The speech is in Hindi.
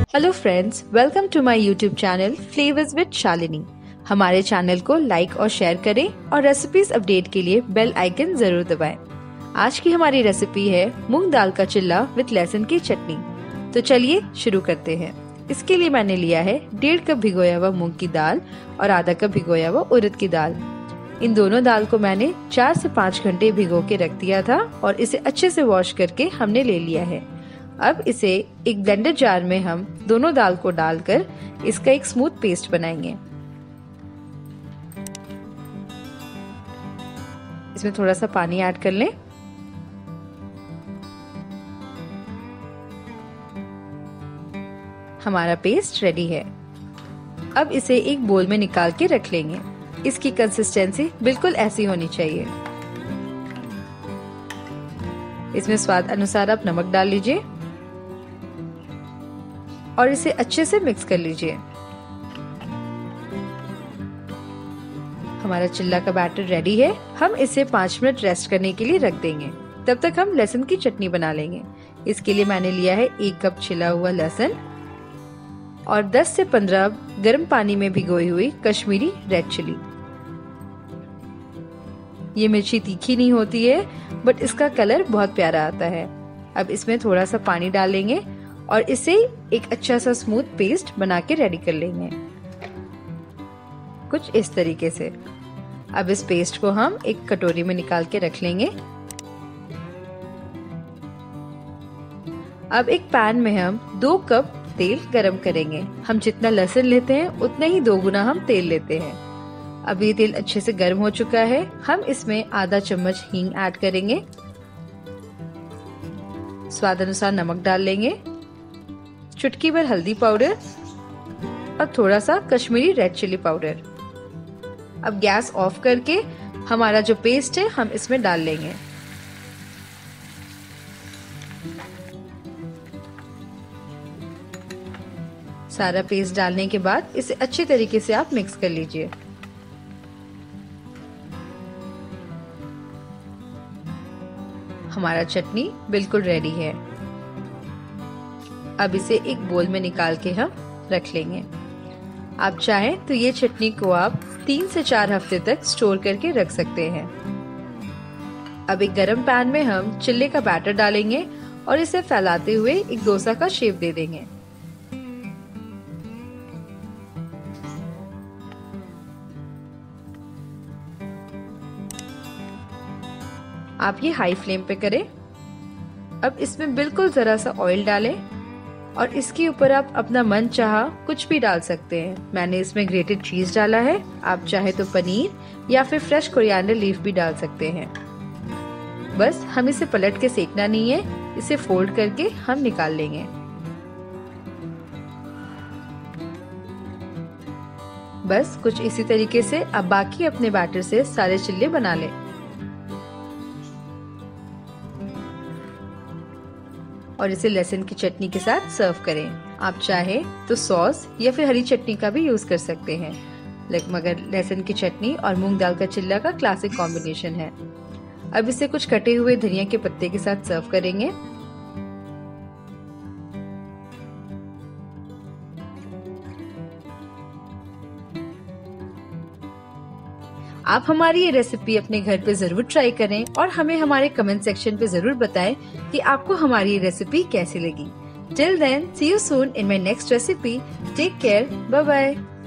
Hello friends, welcome to my YouTube channel flavours with Shalini. हमारे चैनल को लाइक और शेयर करें और रेसिपीज अपडेट के लिए बेल आइकन जरूर दबाएं। आज की हमारी रेसिपी है मूंग दाल का चिल्ला विद लहसुन की चटनी। तो चलिए शुरू करते हैं। इसके लिए मैंने लिया है 1.5 कप भिगोया हुआ मूंग की दाल और आधा कप भिगोया हुआ उड़द की दाल। इन दोनों दाल को मैंने 4 से 5 घंटे भिगो के रख दिया था और इसे अच्छे से वॉश करके हमने ले लिया है। अब इसे एक ब्लेंडर जार में हम दोनों दाल को डालकर इसका एक स्मूथ पेस्ट बनाएंगे। इसमें थोड़ा सा पानी ऐड कर लें। हमारा पेस्ट रेडी है। अब इसे एक बोल में निकाल के रख लेंगे। इसकी कंसिस्टेंसी बिल्कुल ऐसी होनी चाहिए। इसमें स्वाद अनुसार आप नमक डाल लीजिए और इसे अच्छे से मिक्स कर लीजिए। हमारा चिल्ला का बैटर रेडी है। हम इसे 5 मिनट रेस्ट करने के लिए रख देंगे। तब तक हम लहसुन की चटनी बना लेंगे। इसके लिए मैंने लिया है 1 कप छिला हुआ लहसुन और 10 से 15 गर्म पानी में भिगोई हुई कश्मीरी रेड चिली। ये मिर्ची तीखी नहीं होती है, बट इसका कलर बहुत प्यारा आता है। अब इसमें थोड़ा सा पानी डालेंगे और इसे एक अच्छा सा स्मूथ पेस्ट बना के रेडी कर लेंगे, कुछ इस तरीके से। अब इस पेस्ट को हम एक कटोरी में निकाल के रख लेंगे। अब एक पैन में हम 2 कप तेल गरम करेंगे। हम जितना लहसुन लेते हैं उतना ही 2 गुना हम तेल लेते हैं। अब ये तेल अच्छे से गर्म हो चुका है। हम इसमें आधा चम्मच हींग ऐड करेंगे। स्वाद अनुसार नमक डाल लेंगे, चुटकी भर हल्दी पाउडर और थोड़ा सा कश्मीरी रेड चिली पाउडर। अब गैस ऑफ करके हमारा जो पेस्ट है हम इसमें डाल लेंगे। सारा पेस्ट डालने के बाद इसे अच्छी तरीके से आप मिक्स कर लीजिए। हमारा चटनी बिल्कुल रेडी है। अब इसे एक बोल में निकाल के हम रख लेंगे। आप चाहें तो ये चटनी को आप 3 से 4 हफ्ते तक स्टोर करके रख सकते हैं। अब एक गरम पैन में हम चिल्ले का बैटर डालेंगे और इसे फैलाते हुए एक डोसा का शेप दे देंगे। आप ये हाई फ्लेम पे करें। अब इसमें बिल्कुल जरा सा ऑयल डालें और इसके ऊपर आप अपना मन चाहा कुछ भी डाल सकते हैं। मैंने इसमें ग्रेटेड चीज डाला है। आप चाहे तो पनीर या फिर फ्रेश कोरिएंडर लीफ भी डाल सकते हैं। बस हम इसे पलट के सेकना नहीं है। इसे फोल्ड करके हम निकाल लेंगे। बस कुछ इसी तरीके से आप बाकी अपने बैटर से सारे चिल्ले बना लें। और इसे लहसुन की चटनी के साथ सर्व करें। आप चाहे तो सॉस या फिर हरी चटनी का भी यूज कर सकते हैं, मगर लहसुन की चटनी और मूंग दाल का चिल्ला का क्लासिक कॉम्बिनेशन है। अब इसे कुछ कटे हुए धनिया के पत्ते के साथ सर्व करेंगे। आप हमारी ये रेसिपी अपने घर पे जरूर ट्राई करें और हमें हमारे कमेंट सेक्शन पे जरूर बताएं कि आपको हमारी ये रेसिपी कैसी लगी। Till then, see you soon in my next recipe. Take care, bye bye.